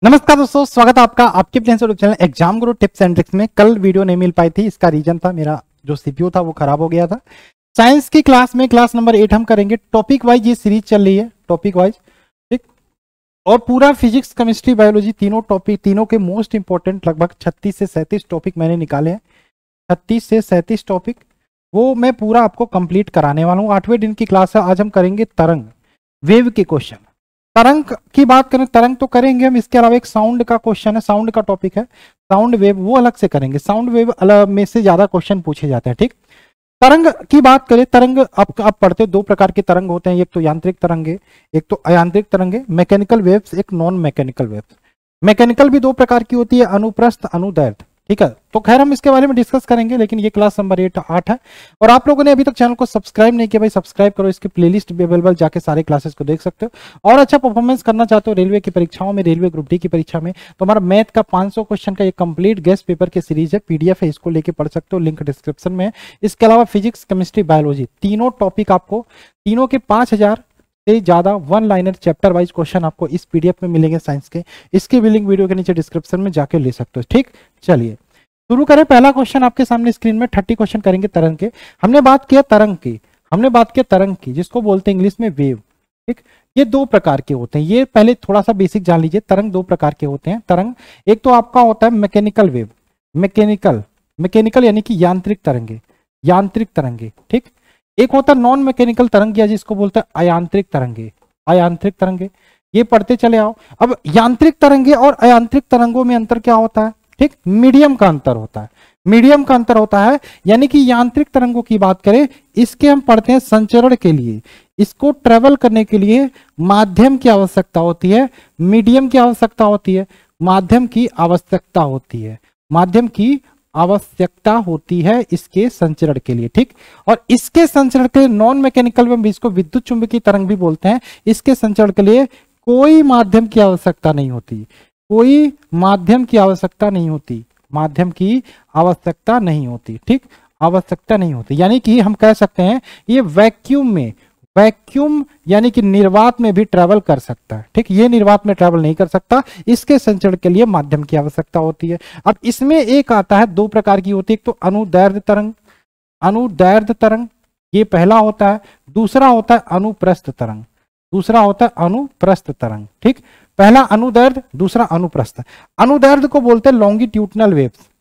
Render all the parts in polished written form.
नमस्कार दोस्तों, स्वागत है आपका आपके अपने channel exam Guru tips and tricks में। कल वीडियो नहीं मिल पाई थी, इसका रीजन था मेरा जो सीपीयू था वो खराब हो गया था। साइंस की क्लास में क्लास नंबर 8 हम करेंगे टॉपिक वाइज, ये सीरीज चल रही है टॉपिक वाइज, ठीक। और पूरा फिजिक्स केमिस्ट्री बायोलॉजी तीनों टॉपिक, तीनों के मोस्ट इंपॉर्टेंट लगभग 36 से 37 टॉपिक मैंने निकाले हैं। 36 से 37 टॉपिक वो मैं पूरा आपको कंप्लीट कराने वाला हूँ। 8वें दिन की क्लास है। आज हम करेंगे तरंग, वेव के क्वेश्चन। तरंग की बात करें, तरंग तो करेंगे हम, इसके अलावा एक साउंड का क्वेश्चन है, साउंड का टॉपिक है, साउंड वेव, वो अलग से करेंगे। साउंड वेव अलग में से ज्यादा क्वेश्चन पूछे जाते हैं, ठीक। तरंग की बात करें, तरंग आप पढ़ते, दो प्रकार के तरंग होते हैं, एक तो यांत्रिक तरंग है, एक तो अयांत्रिक तरंग है। मैकेनिकल वेव्स, एक नॉन मैकेनिकल वेव्स। मैकेनिकल भी दो प्रकार की होती है, अनुप्रस्थ, अनुदैर्ध्य, ठीक है। तो खैर हम इसके बारे में डिस्कस करेंगे, लेकिन ये क्लास नंबर 8 है। और आप लोगों ने अभी तक चैनल को सब्सक्राइब नहीं किया, भाई सब्सक्राइब करो, इसकी प्लेलिस्ट भी अवेलेबल, जाके सारे क्लासेस को देख सकते हो। और अच्छा परफॉर्मेंस करना चाहते हो रेलवे की परीक्षाओं में, रेलवे ग्रुप डी की परीक्षा में, तो हमारा मैथ का 500 क्वेश्चन का एक कंप्लीट गेस्ट पेपर की सीरीज है, पीडीएफ है, इसको लेके पढ़ सकते हो, लिंक डिस्क्रिप्शन में है। इसके अलावा फिजिक्स केमिस्ट्री बायोलॉजी तीनों टॉपिक आपको, तीनों के 5000 से ज्यादा one liner chapter wise question आपको इस पीडीएफ में मिलेंगे साइंस के। इसके भी लिंक वीडियो के नीचे डिस्क्रिप्शन में जाके ले सकते हो, ठीक। चलिए शुरू करें। पहला क्वेश्चन आपके सामने स्क्रीन में, 30 क्वेश्चन करेंगे तरंग के। हमने बात किया तरंग की, जिसको बोलते हैं इंग्लिश में वेव, ठीक। ये दो प्रकार के होते हैं, ये पहले थोड़ा सा बेसिक जान लीजिए। तरंग दो प्रकार के होते हैं। तरंग एक तो आपका होता है मैकेनिकल वेव, मैकेनिकल यानी कि यांत्रिक तरंगे, ठीक। एक होता है नॉन मैकेनिकल तरंग, या जिसको बोलते हैं अयांत्रिक तरंगे। ये पढ़ते चले आओ। अब यांत्रिक तरंगे और अयांत्रिक तरंगों में अंतर क्या होता है, ठीक। मीडियम का अंतर होता है, यानी कि यांत्रिक तरंगों की बात करें, इसके हम पढ़ते हैं संचरण के लिए, इसको ट्रेवल करने के लिए माध्यम की आवश्यकता होती है, मीडियम की आवश्यकता होती है, माध्यम की आवश्यकता होती है इसके संचरण के लिए, ठीक। और इसके संचरण के लिए नॉन मैकेनिकल में इसको विद्युत चुंबकीय तरंग भी बोलते हैं। इसके संचरण के लिए कोई माध्यम की आवश्यकता नहीं होती, ठीक, आवश्यकता नहीं होती। यानी कि हम कह सकते हैं ये वैक्यूम यानी कि निर्वात में भी ट्रेवल कर सकता है, ठीक। ये निर्वात में ट्रेवल नहीं कर सकता, इसके संचरण के लिए माध्यम की आवश्यकता होती है। अब इसमें एक आता है, दो प्रकार की होती है, एक तो अनुदैर्ध्य तरंग, ये पहला होता है। दूसरा होता है अनुप्रस्थ तरंग, ठीक। पहला अनुदैर्ध्य, दूसरा अनुप्रस्थ। अनुदैर्ध्य को बोलते हैं लॉन्गिट्यूडनल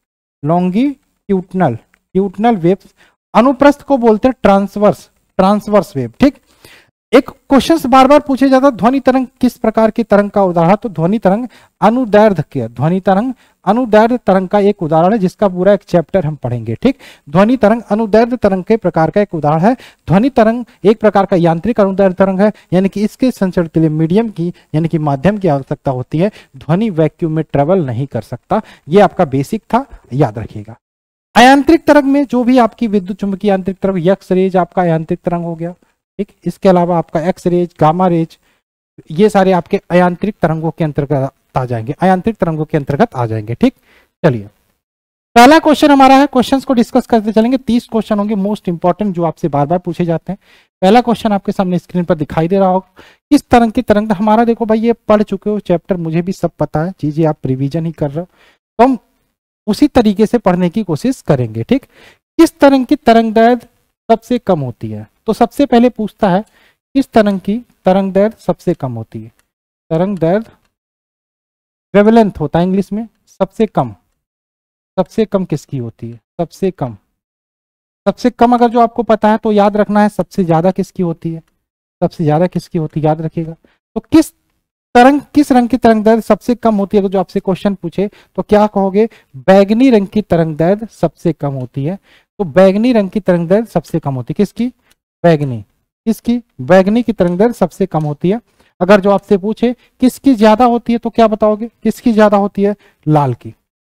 वेव्स। अनुप्रस्थ को बोलते हैं ट्रांसवर्स वेव, ठीक। एक क्वेश्चन बार बार पूछे जाता है, ध्वनि तरंग किस प्रकार की तरंग का उदाहरण? तो ध्वनि तरंग अनुदैर्ध्य तरंग का एक उदाहरण है, जिसका पूरा एक चैप्टर हम पढ़ेंगे, ठीक। ध्वनि तरंग अनुदैर्ध्य तरंग के प्रकार का एक उदाहरण है। ध्वनि तरंग एक प्रकार का यांत्रिक अनुदैर्ध्य तरंग है, यानी कि इसके संचरण के लिए मीडियम की यानी कि माध्यम की आवश्यकता होती है। ध्वनि वैक्यूम में ट्रेवल नहीं कर सकता। ये आपका बेसिक था, याद रखिएगा। अयांत्रिक तरंग में जो भी आपकी विद्युत चुंबकीय यांत्रिक तरंग, एक्स रेज आपका अयांत्रिक तरंग हो गया, ठीक। इसके अलावा आपका एक्स रेज, गामा रेज, ये सारे आपके अयांत्रिक तरंगों के अंतर्गत आ जाएंगे, ठीक। चलिए पहला क्वेश्चन हमारा है, क्वेश्चंस को डिस्कस करते चलेंगे। 30 क्वेश्चन होंगे मोस्ट इंपॉर्टेंट, जो आपसे बार बार पूछे जाते हैं। पहला क्वेश्चन आपके सामने स्क्रीन पर दिखाई दे रहा होगा। किस तरंग की तरंग, हमारा देखो भाई ये पढ़ चुके हो चैप्टर, मुझे भी सब पता है, चीजें आप रिवीजन ही कर रहे हो, तो हम उसी तरीके से पढ़ने की कोशिश करेंगे, ठीक। किस तरंग की तरंगदैर्ध्य सबसे कम होती है? तो सबसे पहले पूछता है किस तरंग की तरंगदैर्ध्य सबसे कम होती है। तरंगदैर्ध्य वेवलेंथ होता है इंग्लिश में। सबसे कम किसकी होती है? सबसे कम अगर जो आपको पता है तो याद रखना है, सबसे ज्यादा किसकी होती है? याद रखिएगा। तो किस रंग की तरंगदैर्ध्य सबसे कम होती है? अगर जो आपसे क्वेश्चन पूछे तो क्या कहोगे? बैगनी रंग की तरंगदैर्ध्य सबसे कम होती है। तो बैगनी रंग की तरंगदैर्ध्य सबसे कम होती है। किसकी? बैगनी की तरंगदैर्ध्य सबसे कम होती है। अगर जो आपसे पूछे किसकी ज्यादा होती है तो क्या बताओगे? किसकी ज्यादा होती है? लाल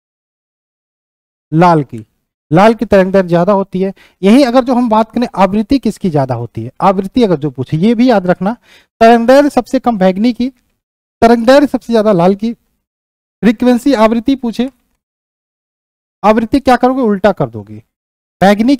की तरंगदैर्ध्य ज्यादा होती है। यही अगर जो हम बात करें आवृत्ति किसकी ज्यादा होती है, आवृत्ति अगर जो पूछे, ये भी याद रखना, तरंगदैर्ध्य सबसे कम बैगनी की, तरंगदैर्ध्य सबसे ज्यादा लाल की। फ्रीक्वेंसी आवृत्ति पूछे, आवृत्ति क्या करोगे? उल्टा कर दोगे, बैगनी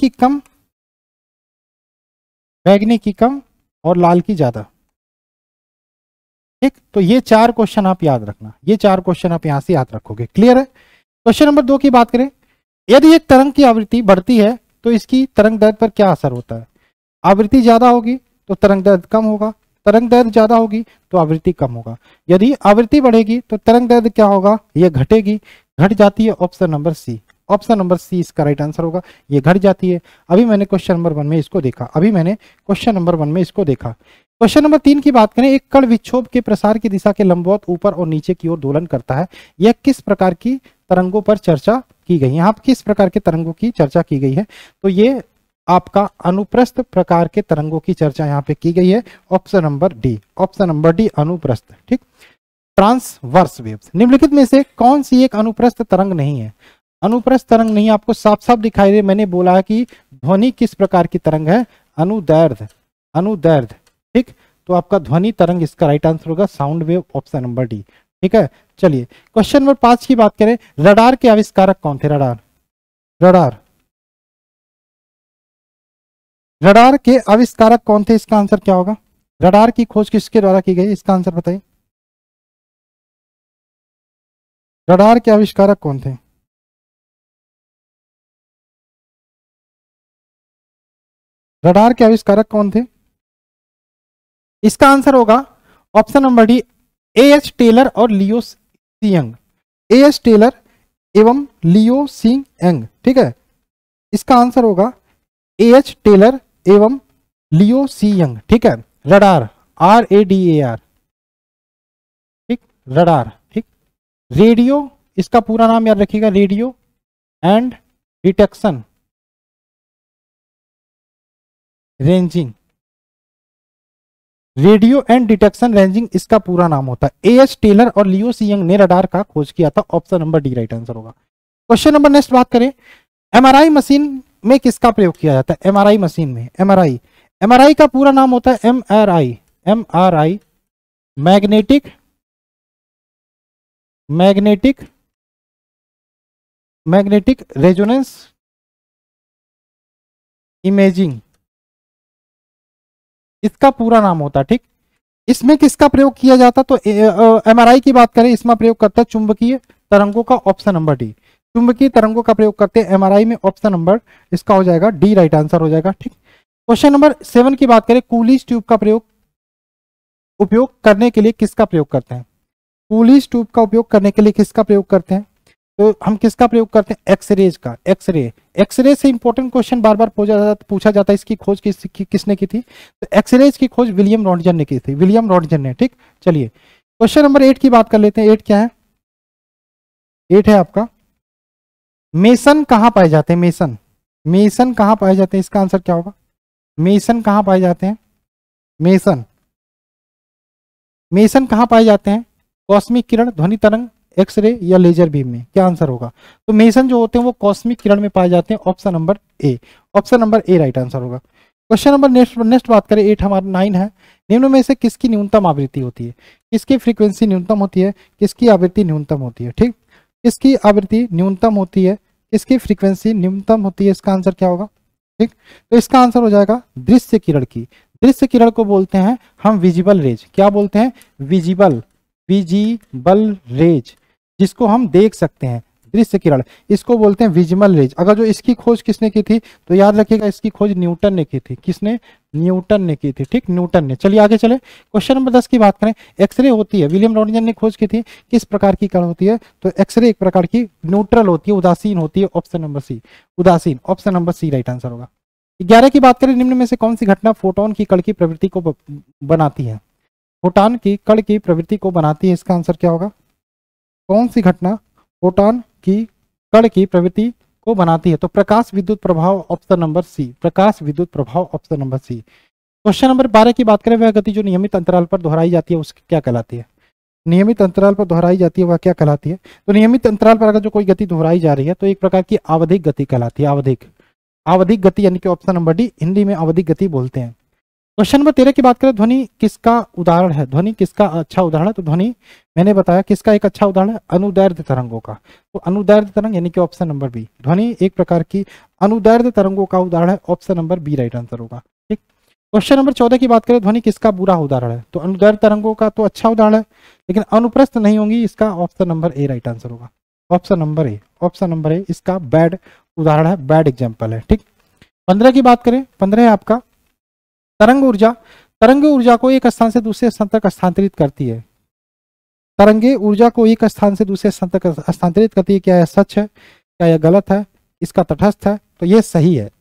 की कम और लाल की ज्यादा। ठीक, तो ये 4 क्वेश्चन आप याद रखना, ये 4 क्वेश्चन आप यहां से याद रखोगे। क्लियर है? क्वेश्चन नंबर 2 की बात करें, यदि एक तरंग की आवृत्ति बढ़ती है तो इसकी तरंग दैर्ध्य पर क्या असर होता है? आवृत्ति ज्यादा होगी तो तरंग दैर्ध्य कम होगा, तरंग दैर्ध्य ज्यादा होगी तो आवृत्ति कम होगा। यदि आवृत्ति बढ़ेगी तो तरंग दैर्ध्य क्या होगा? ये घटेगी, घट जाती है। Option number C, option number C इसका राइट आंसर होगा, ये घट जाती है। अभी मैंने क्वेश्चन नंबर 1 में इसको देखा, क्वेश्चन नंबर 3 की बात करें, एक कण विक्षोभ के प्रसार की दिशा के लंबवत ऊपर और नीचे की ओर दोलन करता है, यह किस प्रकार की तरंगों पर चर्चा की गई है? यहाँ किस प्रकार के तरंगों की चर्चा की गई है? तो ये आपका अनुप्रस्थ प्रकार के तरंगों की चर्चा यहाँ पे की गई है। Option number D, option number D अनुप्रस्थ। ठीक, ट्रांसवर्स वेव्स। निम्नलिखित में से कौन सी एक अनुप्रस्थ तरंग नहीं है? अनुप्रस्थ तरंग नहीं, आपको साफ साफ दिखाई दे। मैंने बोला है कि ध्वनि किस प्रकार की तरंग है? अनुदैर्ध्य, अनुदैर्ध्य। ठीक, तो आपका ध्वनि तरंग इसका राइट आंसर होगा, sound wave, option number D. ठीक है, चलिए क्वेश्चन नंबर 5 की बात करें, रडार के आविष्कारक कौन थे? रडार, रडार, रडार के आविष्कारक कौन थे? इसका आंसर क्या होगा? रडार की खोज किसके द्वारा की गई? इसका आंसर बताइए। रडार के आविष्कारक कौन थे? रडार के आविष्कारक कौन थे? इसका आंसर होगा option number D, A H Taylor और Leo C Young. A H Taylor एवं लियो सी यंग। ठीक है, इसका आंसर होगा एएच टेलर एवं लियो सी यंग। ठीक है, रडार, RADAR। ठीक, रडार। ठीक, रेडियो, इसका पूरा नाम याद रखिएगा, radio and detection ranging, radio and detection ranging इसका पूरा नाम होता है। एएच टेलर और लियो सी यंग ने रडार का खोज किया था। Option number D right answer होगा। क्वेश्चन नंबर नेक्स्ट बात करें, एमआरआई मशीन में किसका प्रयोग किया जाता है? एमआरआई मशीन में, एमआरआई, एमआरआई का पूरा नाम होता है MRI, MRI magnetic, magnetic, magnetic resonance imaging, इसका पूरा नाम होता है। ठीक, इसमें किसका प्रयोग किया जाता? तो एमआरआई की बात करें, इसमें प्रयोग करता है चुंबकीय तरंगों का, ऑप्शन नंबर डी। चुंबकीय तरंगों का प्रयोग करते हैं एमआरआई में, ऑप्शन नंबर इसका हो जाएगा डी राइट आंसर हो जाएगा। ठीक, क्वेश्चन नंबर 7 की बात करें, कूलिज ट्यूब का उपयोग करने के लिए किसका प्रयोग करते हैं? कूलिज ट्यूब का उपयोग करने के लिए किसका प्रयोग करते हैं? तो हम किसका प्रयोग करते हैं? एक्सरेज का, एक्सरे। एक्सरे से इंपॉर्टेंट क्वेश्चन बार बार पूछा जाता है, इसकी खोज किसने की थी? तो एक्सरेज की खोज विलियम रॉन्टगन ने की थी, विलियम रॉन्टगन ने। ठीक, चलिए क्वेश्चन नंबर 8 की बात कर लेते हैं। 8 क्या है? 8 है आपका, मेसन कहां पाए जाते हैं? मेसन, मेसन कहां पाए जाते हैं? इसका आंसर क्या होगा? मेसन कहां पाए जाते हैं? मेसन, मेसन कहां पाए जाते हैं? कॉस्मिक किरण, ध्वनि तरंग, एक्सरे या लेजर बीम में? क्या आंसर होगा? तो मेसन जो होते हैं वो कॉस्मिक किरण में पाए जाते हैं, option number A, option number A right answer होगा। क्वेश्चन नंबर नेक्स्ट बात करें, 8 हमारा 9 है, निम्न में से किसकी न्यूनतम आवृत्ति होती है? किसकी फ्रीक्वेंसी न्यूनतम होती है? किसकी आवृत्ति न्यूनतम होती है? ठीक, किसकी आवृत्ति न्यूनतम होती है? किसकी फ्रीक्वेंसी न्यूनतम होती है? इसका आंसर क्या होगा? ठीक, तो इसका आंसर हो जाएगा दृश्य किरण की। दृश्य किरण को बोलते हैं हम विजिबल रेज। क्या बोलते हैं? विजिबल, विजिबल रेज, जिसको हम देख सकते हैं, दृश्य किरण, इसको बोलते हैं विजिबल रेज। अगर जो इसकी खोज किसने की थी तो याद रखिएगा इसकी खोज न्यूटन ने की थी। किसने? न्यूटन ने की थी। ठीक, न्यूटन ने। चलिए आगे चले, क्वेश्चन नंबर 10 की बात करें, एक्सरे होती है, विलियम रॉन्टगन ने खोज की थी, किस प्रकार की कण होती है? तो एक्सरे एक प्रकार की न्यूट्रल होती है, उदासीन होती है, ऑप्शन नंबर सी, उदासीन, option number C right answer होगा। 11 की बात करें, निम्न में से कौन सी घटना फोटोन की कण की प्रवृत्ति को बनाती है? फोटोन की कण की प्रवृत्ति को बनाती है, इसका आंसर क्या होगा? कौन सी घटना फोटोन की कण की प्रवृत्ति को बनाती है? तो प्रकाश विद्युत प्रभाव, ऑप्शन नंबर सी, प्रकाश विद्युत प्रभाव, option number C. Question number 12 की बात करें, वह गति जो नियमित अंतराल पर दोहराई जाती है उसकी क्या कहलाती है? नियमित अंतराल पर दोहराई जाती है वह क्या कहलाती है? तो नियमित अंतराल पर अगर जो कोई गति दोहराई जा रही है तो एक प्रकार की आवधिक गति कहलाती है, आवधिक, आवधिक गति, यानी कि ऑप्शन नंबर डी, हिंदी में आवधिक गति बोलते हैं। क्वेश्चन नंबर 13 की बात करें, ध्वनि किसका उदाहरण है? ध्वनि किसका अच्छा उदाहरण है? तो ध्वनि मैंने बताया किसका एक अच्छा उदाहरण है? अनुदैर्ध्य तरंगों का। तो अनुदैर्ध्य तरंग यानी कि ऑप्शन नंबर बी, ध्वनि एक प्रकार की अनुदैर्ध्य तरंगों का उदाहरण है, option number B right answer होगा। ठीक, क्वेश्चन नंबर 14 की बात करें, ध्वनि किसका बुरा उदाहरण है? तो अनुदैर्घ्य तरंगों का तो अच्छा उदाहरण है, लेकिन अनुप्रस्थ नहीं होंगी, इसका option number A right answer होगा। Option number A, option number A इसका बैड उदाहरण है, बैड एग्जाम्पल है। ठीक, 15 की बात करें, 15 है आपका तरंग ऊर्जा। तरंग ऊर्जा को एक स्थान से दूसरे स्थान तक स्थानांतरित करती है। तरंगे ऊर्जा को एक स्थान से दूसरे स्थान तक स्थानांतरित करती है। क्या यह सच है? क्या यह गलत है? इसका तटस्थ है? तो यह सही है,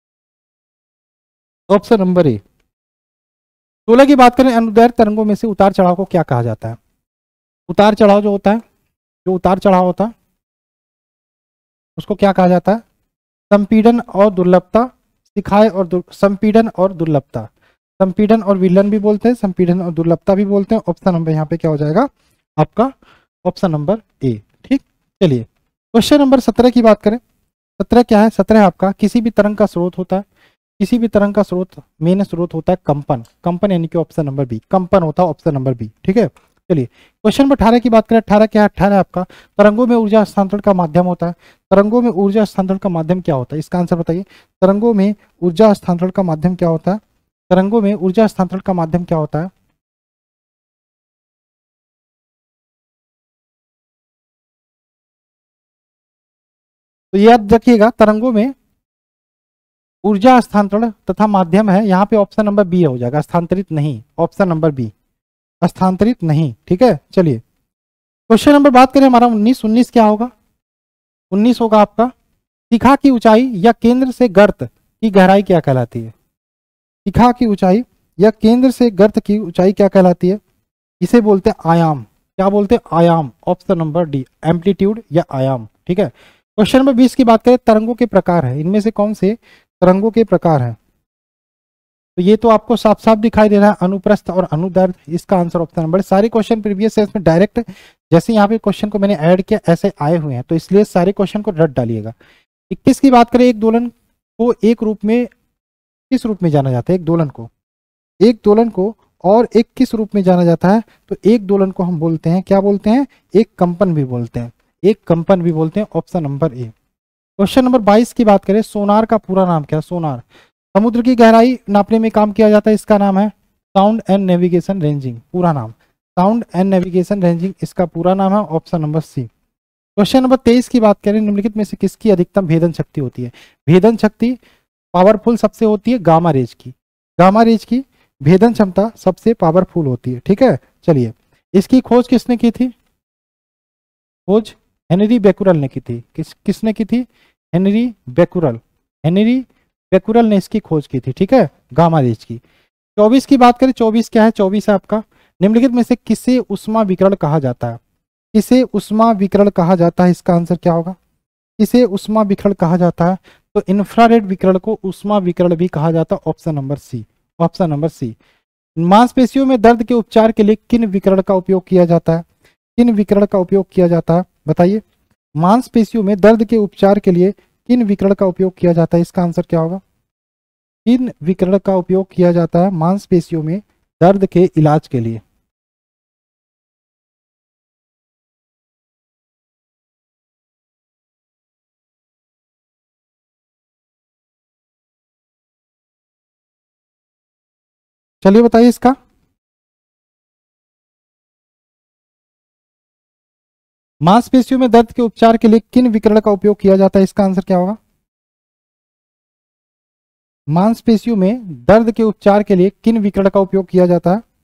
ऑप्शन नंबर ए। 16 की बात करें, अनुदैर्घ्य तरंगों में से उतार चढ़ाव को क्या कहा जाता है? उतार चढ़ाव जो होता है, जो उतार चढ़ाव होता है उसको क्या कहा जाता है? संपीड़न और दुर्लभता, सिखाए और संपीड़न और दुर्लभता, संपीड़न और विलन भी बोलते हैं, संपीड़न और दुर्लभता भी बोलते हैं। ऑप्शन नंबर यहाँ पे क्या हो जाएगा आपका? Option number A. ठीक, चलिए क्वेश्चन नंबर 17 की बात करें। 17 क्या है? 17 आपका किसी भी तरंग का स्रोत होता है, किसी भी तरंग का स्रोत, मेन स्रोत होता है कंपन। कंपन यानी कि ऑप्शन नंबर बी, कंपन होता है ऑप्शन नंबर बी। ठीक है, चलिए क्वेश्चन नंबर 18 की बात करें। 18 क्या है? 18 आपका तरंगों में ऊर्जा हस्तांतरण का माध्यम होता है। तरंगों में ऊर्जा हस्तांतरण का माध्यम क्या होता है? इसका आंसर बताइए। तरंगों में ऊर्जा हस्तांतरण का माध्यम क्या होता है? तरंगों में ऊर्जा हस्तांतरण का माध्यम क्या होता है? तो याद रखिएगा, तरंगों में ऊर्जा हस्तांतरण तथा माध्यम है, यहाँ पे ऑप्शन नंबर बी हो जाएगा, स्थानांतरित नहीं। ऑप्शन नंबर बी, स्थानांतरित नहीं। ठीक है, चलिए क्वेश्चन नंबर बात करें हमारा 19। 19 क्या होगा? 19 होगा आपका शिखा की ऊंचाई या केंद्र से गर्त की गहराई क्या कहलाती है? शिखा की ऊंचाई या केंद्र से गर्त की ऊंचाई क्या कहलाती है? इसे बोलते हैं आयाम। क्या बोलते हैं? आयाम। ऑप्शन नंबर डी, एम्पलीट्यूड या आयाम। ठीक है, क्वेश्चन नंबर 20 की बात करें, तरंगों के प्रकार है, इनमें से कौन से तरंगों के प्रकार हैं? तो ये तो आपको साफ साफ दिखाई दे रहा है, अनुप्रस्थ और अनुदैर्घ्य। इसका आंसर ऑप्शन नंबर। सारे क्वेश्चन प्रीवियस सेंस में डायरेक्ट जैसे यहाँ पे क्वेश्चन को मैंने ऐड किया ऐसे आए हुए हैं, तो इसलिए सारे क्वेश्चन को रट डालिएगा। 21 की बात करें, एक दोलन को एक रूप में किस रूप में जाना जाता है? एक दोलन को, एक दोलन को और एक किस रूप में जाना जाता है? तो एक दोलन को हम बोलते हैं, क्या बोलते हैं? एक कंपन भी बोलते हैं, एक कंपन भी बोलते हैं। Option number A. Question number 22 की बात करें, सोनार का पूरा नाम क्या? सोनार समुद्र की गहराई नापने में काम किया जाता है, इसका नाम है साउंड एंड नेविगेशन रेंजिंग। पूरा नाम साउंड एंड नेविगेशन रेंजिंग, इसका पूरा नाम है। Option number C. Question number 23 की बात करें, निम्नलिखित में से किसकी अधिकतम भेदन शक्ति होती है? भेदन शक्ति पावरफुल सबसे होती है गामा रेज की, गामा रेज की भेदन क्षमता सबसे पावरफुल होती है। ठीक है, चलिए इसकी खोज किसने की थी? खोज हेनरी बेकुरल ने की थी। किसने की थी? हेनरी बेकुरल, हेनरी बेकुरल ने इसकी खोज की थी। ठीक है, गामा रेज की। 24 की बात करें, 24 क्या है? 24 है आपका निम्नलिखित में से किसे उष्मा विकिरण कहा जाता है? किसे उष्मा विकिरण कहा जाता है? इसका आंसर क्या होगा? किसे उष्मा विकिरण कहा जाता है? तो इंफ्रारेड विकिरण को उष्मा विकिरण भी कहा जाता है। Option number C, option number C. मांसपेशियों में दर्द के उपचार के लिए किन विकिरण का उपयोग किया जाता है? किन विकिरण का उपयोग किया जाता है बताइए? मांसपेशियों में दर्द के उपचार के लिए किन विकिरण का उपयोग किया जाता है? इसका आंसर क्या होगा? किन विकिरण का उपयोग किया जाता है मांसपेशियों में दर्द के इलाज के लिए? चलिए बताइए इसका। मांसपेशियों में दर्द के उपचार के लिए किन विकिरण का उपयोग किया जाता है? इसका आंसर क्या होगा? मांसपेशियों में दर्द के उपचार के लिए किन विकिरण का उपयोग किया जाता है?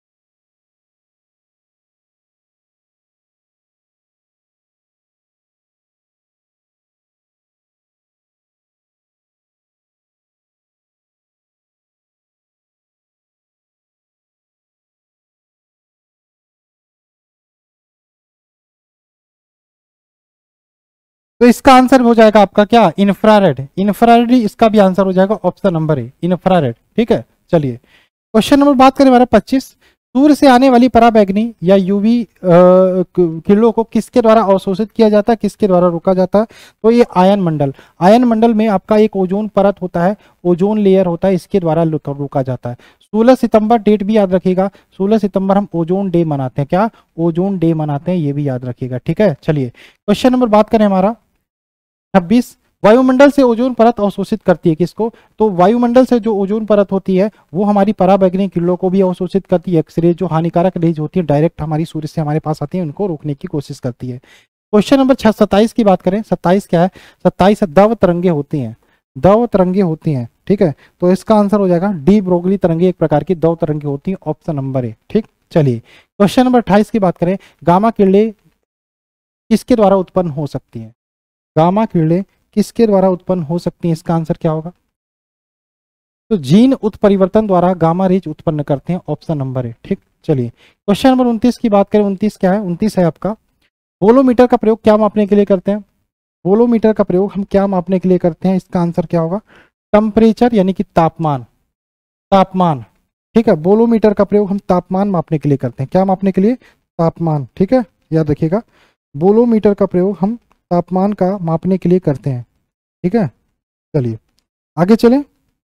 तो इसका आंसर हो जाएगा आपका क्या? इंफ्रारेड। इंफ्रारेड ही इसका भी आंसर हो जाएगा। Option number A, infrared. ठीक है, चलिए क्वेश्चन नंबर बात करें हमारा 25। सूर्य से आने वाली पराबैंगनी या यूवी किरणों को किसके द्वारा अवशोषित किया जाता है, किसके द्वारा रोका जाता है? तो ये आयन मंडल, आयन मंडल में आपका एक ओजोन परत होता है, ओजोन लेयर होता है, इसके द्वारा रोका जाता है। 16 सितंबर डेट भी याद रखिएगा, 16 सितंबर हम ओजोन डे मनाते हैं। क्या? ओजोन डे मनाते हैं, ये भी याद रखिएगा। ठीक है, चलिए क्वेश्चन नंबर बात करें हमारा 26। वायुमंडल से ओजोन परत अवशोषित करती है किसको? तो वायुमंडल से जो ओजोन परत होती है वो हमारी पराबैंगनी किरणों को भी अवशोषित करती है। एक्सरे जो हानिकारक रेज होती है डायरेक्ट हमारी सूर्य से हमारे पास आती है, उनको रोकने की कोशिश करती है। क्वेश्चन नंबर 27 की बात करें, 27 क्या है? 27 दव तरंगे होती हैं, दव तरंगे होती हैं, ठीक है। तो इसका आंसर हो जाएगा डी ब्रोगली तरंगे एक प्रकार की दव तरंगे होती हैं, ऑप्शन नंबर ए, ठीक। चलिए क्वेश्चन नंबर 28 की बात करें, गामा किरणें किसके द्वारा उत्पन्न हो सकती हैं? गामा किरणें किसके द्वारा उत्पन्न हो सकती हैं? इसका आंसर क्या होगा? तो जीन उत्परिवर्तन द्वारा गामा रेज उत्पन्न करते हैं, ऑप्शन नंबर ए, ठीक। चलिए क्वेश्चन नंबर 29 की बात करें, 29 क्या है? 29 है आपका, वोलोमीटर का प्रयोग क्या मापने के लिए करते हैं? वोलोमीटर का प्रयोग हम क्या मापने के लिए करते हैं? इसका आंसर क्या होगा? टेम्परेचर यानी कि तापमान, तापमान, ठीक है। वोलोमीटर का प्रयोग हम तापमान मापने के लिए करते हैं, क्या मापने के लिए? तापमान, ठीक है, याद रखिएगा। वोलोमीटर का प्रयोग हम तापमान का मापने के लिए करते हैं, ठीक है। चलिए आगे चलें।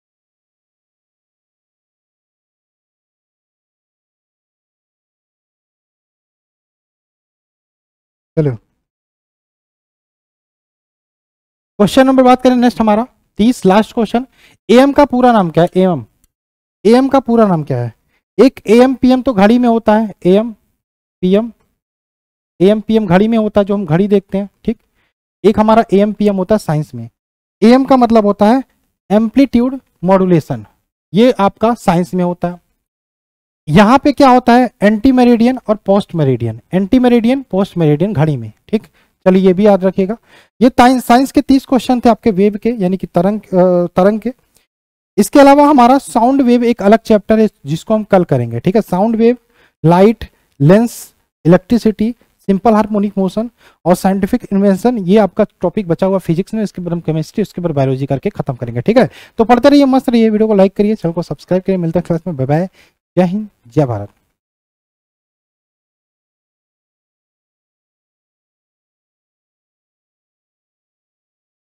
चलो क्वेश्चन नंबर बात करें नेक्स्ट हमारा 30 लास्ट क्वेश्चन। एएम का पूरा नाम क्या है? एएम, एएम का पूरा नाम क्या है? एक एएम पीएम तो घड़ी में होता है, एएम पीएम, एएम पीएम घड़ी में होता है जो हम घड़ी देखते हैं, ठीक। एक हमारा एएम पीएम होता है साइंस में। एएम का मतलब होता है एम्पलीट्यूड मॉड्यूलेशन, ये आपका साइंस में होता है। यहाँ पे क्या होता है? एंटी मेरिडियन और post meridiem, ante meridiem post meridiem घड़ी में, ठीक। चलिए ये भी याद रखिएगा। ये साइंस के 30 क्वेश्चन थे आपके वेव के यानी कि तरंग के। इसके अलावा हमारा साउंड वेव एक अलग चैप्टर है जिसको हम कल करेंगे, ठीक है। Sound wave, light, lens, electricity, simple harmonic motion और साइंटिफिक इन्वेंशन, ये आपका टॉपिक बचा हुआ फिजिक्स में, इसके बाद हम केमिस्ट्री, उसके बाद बायोलॉजी करके खत्म करेंगे, ठीक है। तो पढ़ते रहिए, मस्त रहिए, वीडियो को लाइक करिए, चैनल को सब्सक्राइब करिए। मिलते हैं क्लास में, बाय बाय, जय हिंद, जय भारत।